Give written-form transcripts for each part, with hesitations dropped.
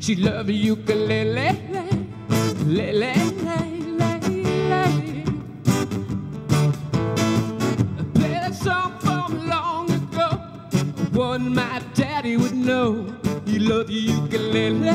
She loved the ukulele, lele, play that song from long ago, one my daddy would know. He loved the ukulele,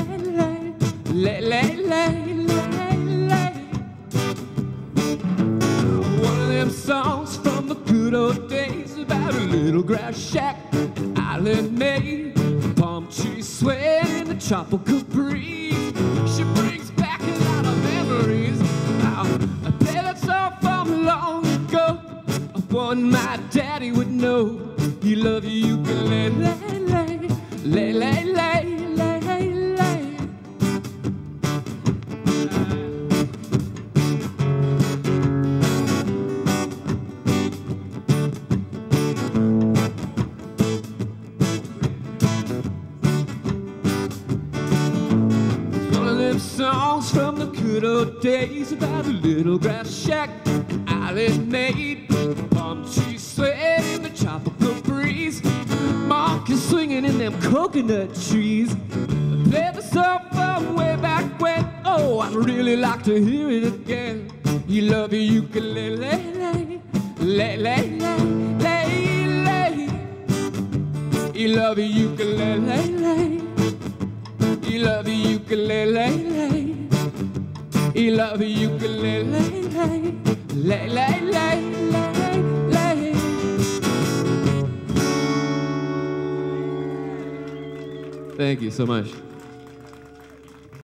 one of them songs from the good old days about a little grass shack, an island made, palm trees swaying in the tropical breeze. She brings back a lot of memories. I play that song from long ago, one my daddy would know. He loved the ukulele, songs from the good old days about a little grass shack, an island made, palm trees swaying in the tropical breeze, monkeys swinging in them coconut trees. Play the song from way back when. Oh, I'd really like to hear it again. You love the ukulele, you love the ukulele. You love the ukulele, you love the ukulele, Thank you so much.